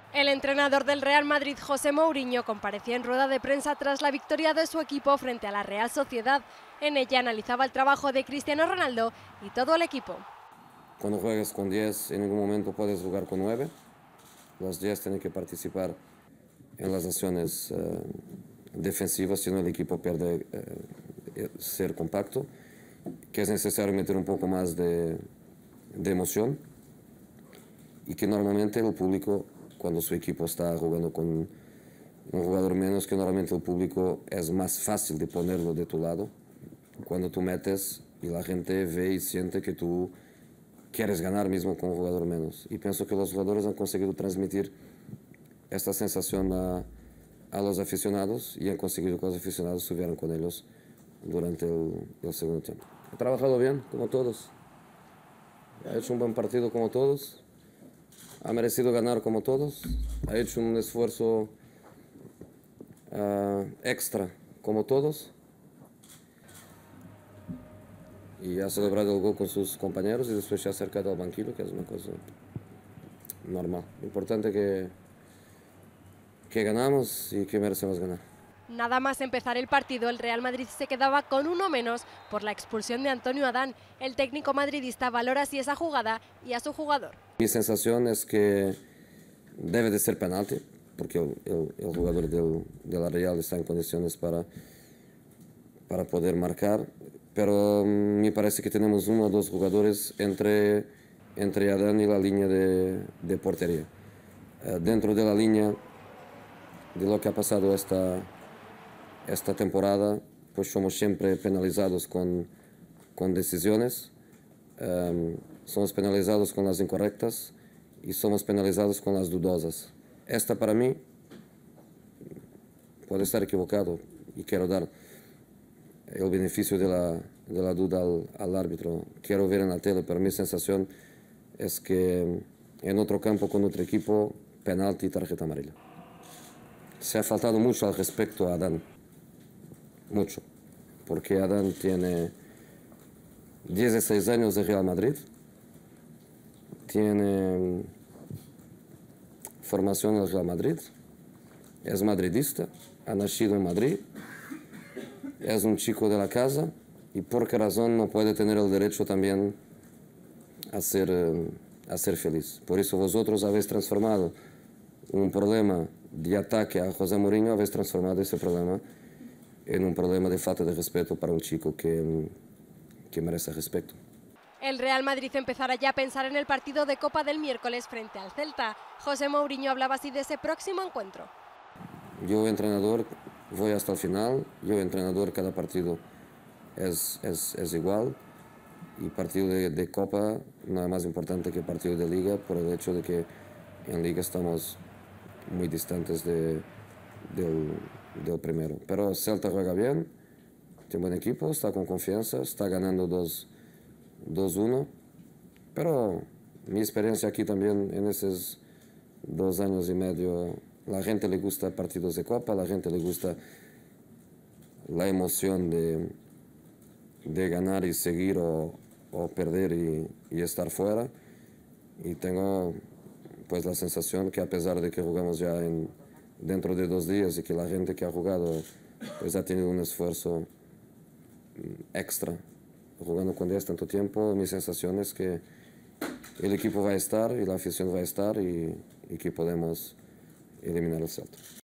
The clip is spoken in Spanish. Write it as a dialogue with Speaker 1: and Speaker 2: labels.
Speaker 1: El entrenador del Real Madrid, José Mourinho, comparecía en rueda de prensa tras la victoria de su equipo frente a la Real Sociedad. En ella analizaba el trabajo de Cristiano Ronaldo y todo el equipo.
Speaker 2: Cuando juegas con 10, en ningún momento puedes jugar con 9. Los 10 tienen que participar en las acciones defensivas, si no el equipo pierde ser compacto, que es necesario meter un poco más de emoción y que normalmente el público, cuando su equipo está jugando con un jugador menos, que normalmente el público es más fácil de ponerlo de tu lado cuando tú metes y la gente ve y siente que tú quieres ganar mismo con un jugador menos. Y pienso que los jugadores han conseguido transmitir esta sensación a los aficionados y han conseguido que los aficionados estuvieran con ellos durante el segundo tiempo. Ha trabajado bien, como todos. Ha hecho un buen partido como todos. Ha merecido ganar como todos. Ha hecho un esfuerzo extra como todos. Y ha celebrado el gol con sus compañeros y después se ha acercado al banquillo, que es una cosa normal. Importante que ganamos y que merecemos ganar.
Speaker 1: Nada más empezar el partido, el Real Madrid se quedaba con uno menos por la expulsión de Antonio Adán. El técnico madridista valora así esa jugada y a su jugador.
Speaker 2: Mi sensación es que debe de ser penalti, porque el jugador de la Real está en condiciones para poder marcar, pero me parece que tenemos uno o dos jugadores entre Adán y la línea de portería. Dentro de la línea de lo que ha pasado esta temporada, pues somos siempre penalizados con decisiones, somos penalizados con las incorrectas y somos penalizados con las dudosas. Esta para mí puede estar equivocado y quiero dar el beneficio de la duda al árbitro. Quiero ver en la tele, pero mi sensación es que en otro campo con otro equipo, penalti y tarjeta amarilla. Se ha faltado mucho al respecto a Adán, mucho, porque Adán tiene 16 años de Real Madrid, tiene formación en el Real Madrid, es madridista, ha nacido en Madrid, es un chico de la casa y por qué razón no puede tener el derecho también a ser feliz. Por eso vosotros habéis transformado un problema de ataque a José Mourinho, habéis transformado ese problema en un problema de falta de respeto para un chico que merece respeto.
Speaker 1: El Real Madrid empezará ya a pensar en el partido de Copa del miércoles frente al Celta. José Mourinho hablaba así de ese próximo encuentro.
Speaker 2: Yo, entrenador, voy hasta el final. Yo, entrenador, cada partido es igual. Y partido de Copa no es más importante que partido de Liga, por el hecho de que en Liga estamos muy distantes del primero. Pero Celta juega bien, tiene buen equipo, está con confianza, está ganando 2-1. Pero mi experiencia aquí también en esos 2 años y medio, la gente le gusta partidos de Copa, la gente le gusta la emoción de ganar y seguir o perder y estar fuera. Y tengo pues la sensación que a pesar de que jugamos ya dentro de 2 días y que la gente que ha jugado pues ha tenido un esfuerzo extra jugando con 10 tanto tiempo, mi sensación es que el equipo va a estar y la afición va a estar y que podemos eliminar el Celta.